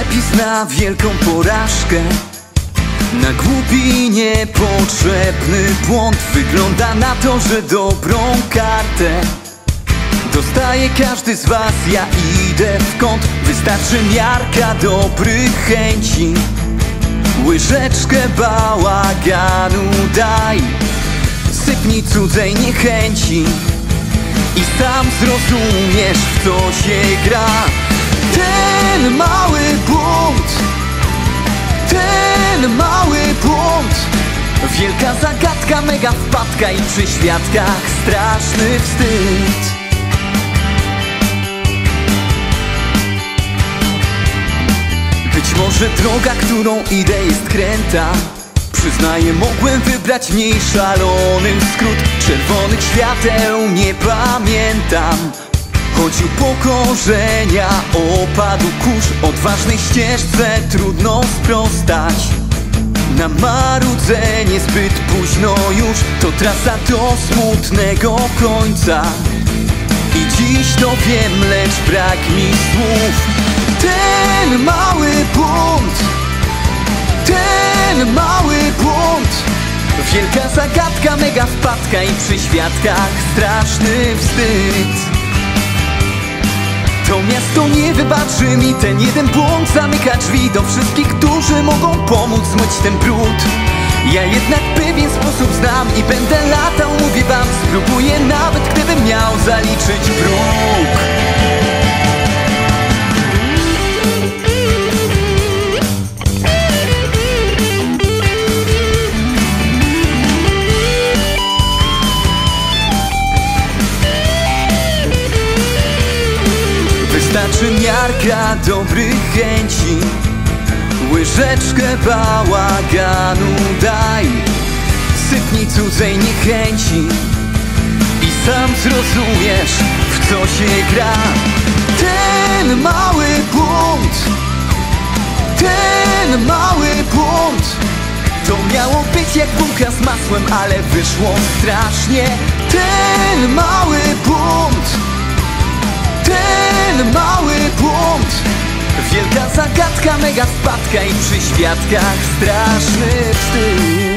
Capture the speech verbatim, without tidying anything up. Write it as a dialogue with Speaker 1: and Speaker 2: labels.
Speaker 1: przepis na wielką porażkę, na głupi, niepotrzebny błąd. Wygląda na to, że dobrą kartę dostaje każdy z was. Ja idę w kąt, wystarczy miarka dobrych chęci. Łyżeczkę bałaganu daj, sypnij cudzej niechęci i sam zrozumiesz, w co się gra. Ten mały bunt, ten mały bunt, wielka zagadka, mega wpadka i przy świadkach straszny wstyd. Być może droga, którą idę, jest kręta. Przyznaję, mogłem wybrać mniej szalony skrót. Czerwonych świateł nie pamiętam, choć upokorzenia opadł kurz. Odważnej ścieżce trudno sprostać, na marudzenie zbyt późno już. To trasa do smutnego końca i dziś to wiem, lecz brak mi słów. Ten mały bunt, ten mały bunt, wielka zagadka, mega wpadka i przy świadkach straszny wstyd. To miasto nie wybaczy mi, ten jeden błąd zamyka drzwi do wszystkich, którzy mogą pomóc zmyć ten brud. Ja jednak pewien sposób znam i będę latał, mówię wam. Spróbuję nawet, gdybym miał zaliczyć próg. Wystarczy miarka dobrych chęci, łyżeczkę bałaganu daj, sypnij cudzej niechęci i sam zrozumiesz, w co się gra. Ten mały bunt, ten mały bunt, to miało być jak bułka z masłem, ale wyszło strasznie. Ten mały bunt, ten mały bunt, wielka zagadka, mega wpadka i przy świadkach straszny wstyd.